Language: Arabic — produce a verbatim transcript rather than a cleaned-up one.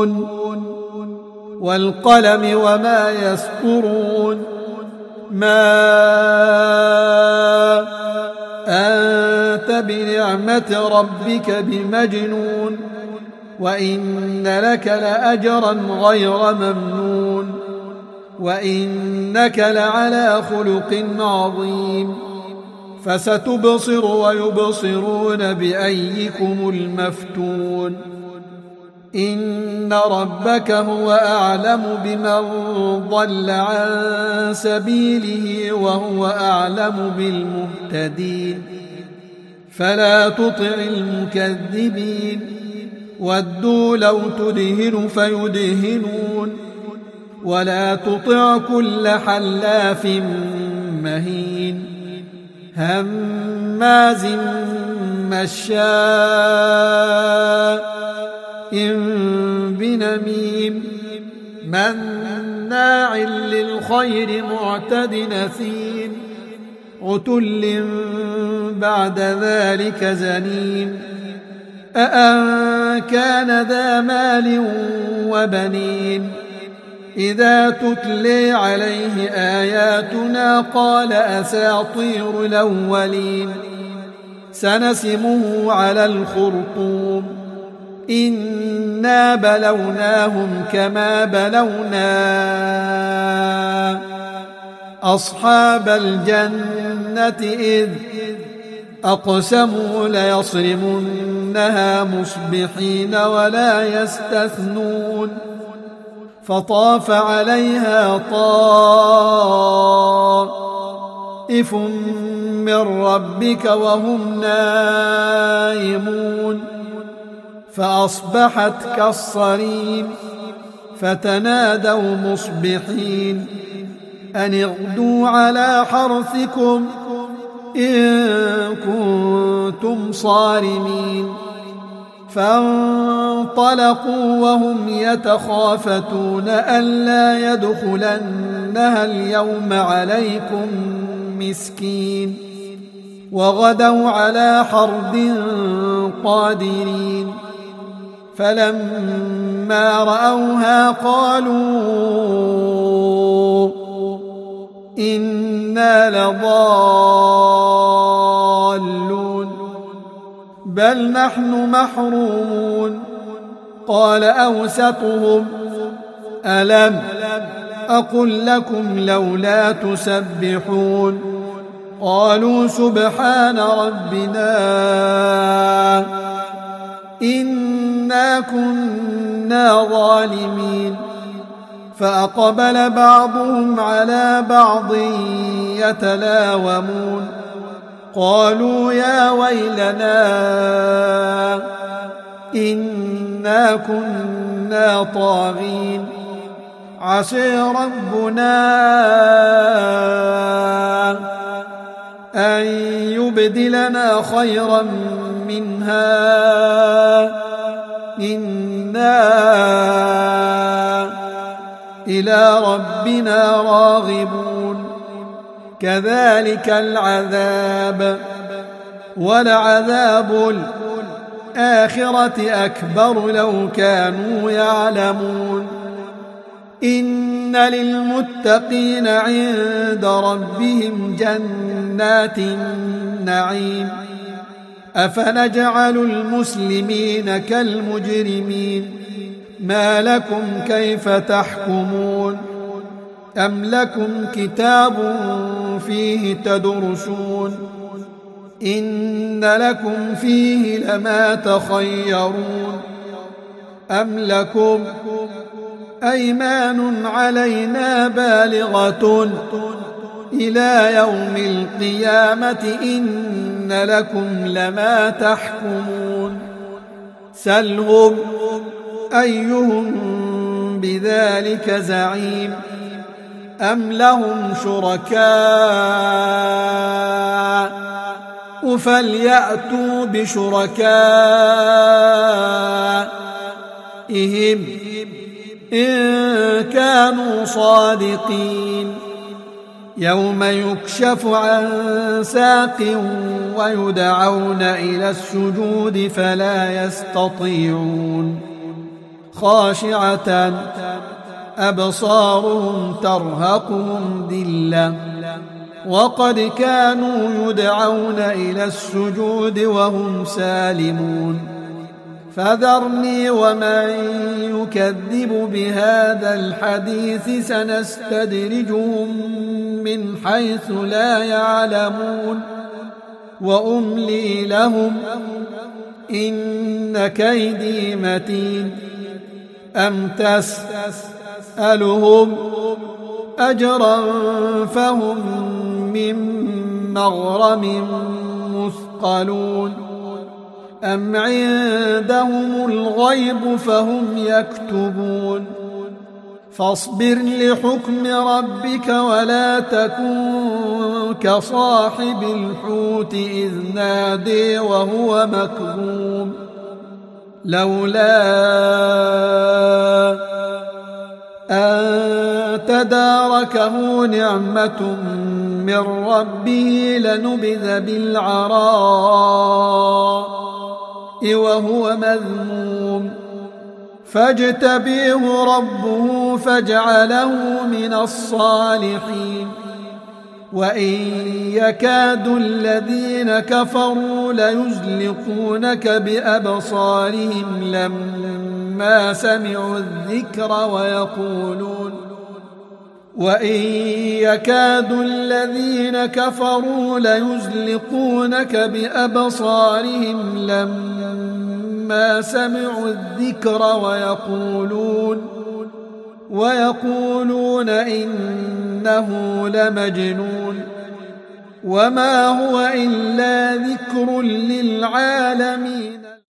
والقلم وما يسطرون ما أنت بنعمة ربك بمجنون وإن لك لأجرا غير ممنون وإنك لعلى خلق عظيم فستبصر ويبصرون بأيكم المفتون إن ربك هو أعلم بمن ضل عن سبيله وهو أعلم بالمهتدين فلا تطع المكذبين ودوا لو تدهن فيدهنون ولا تطع كل حلاف مهين هماز مشاء بنميم مناع للخير معتد نثيم عتل بعد ذلك زنيم أأن كان ذا مال وبنين إذا تتلي عليه آياتنا قال أساطير الأولين سنسمه على الخرطوم إنا بلوناهم كما بلونا أصحاب الجنة إذ أقسموا ليصرمنها مصبحين ولا يستثنون فطاف عليها طائف من ربك وهم نائمون فأصبحت كالصريم فتنادوا مصبحين أن اغدوا على حرثكم إن كنتم صارمين فانطلقوا وهم يتخافتون ألا يدخلنها اليوم عليكم مسكين وغدوا على حرد قادرين فلما رأوها قالوا إنا لضالون بل نحن محرومون قال أوسطهم ألم أقل لكم لولا تسبحون قالوا سبحان ربنا إنا كنا ظالمين فأقبل بعضهم على بعض يتلاومون قالوا يا ويلنا إنا كنا طاغين عسى ربنا أن يبدلنا خيرا منها إنا إلى ربنا راغبون كذلك العذاب ولعذاب الآخرة أكبر لو كانوا يعلمون إن للمتقين عند ربهم جنات النعيم أفنجعل المسلمين كالمجرمين ما لكم كيف تحكمون أم لكم كتاب فيه تدرسون إن لكم فيه لما تخيرون أم لكم أيمان علينا بالغة إلى يوم القيامة إن لكم لما تحكمون سلهم أيهم بذلك زعيم أم لهم شركاء فليأتوا بشركائهم إن كانوا صادقين يوم يكشف عن ساق ويدعون إلى السجود فلا يستطيعون خاشعة أبصارهم ترهقهم ذلة وقد كانوا يدعون إلى السجود وهم سالمون فذرني ومن يكذب بهذا الحديث سنستدرجهم من حيث لا يعلمون وأملي لهم إن كيدي متين أم تسألهم أجرا فهم من مغرم مثقلون أم عندهم الغيب فهم يكتبون فاصبر لحكم ربك ولا تكن كصاحب الحوت إذ نادي وهو مكظوم لولا أن تداركه نعمة من ربه لنبذ بالعراء وهو مذموم فاجتبيه ربه فاجعله من الصالحين وإن يكاد الذين كفروا ليزلقونك بأبصارهم لما سمعوا الذكر ويقولون وإن يكاد الذين كفروا ليزلقونك بأبصارهم لما سمعوا الذكر ويقولون ويقولون إنه لمجنون وما هو إلا ذكر للعالمين.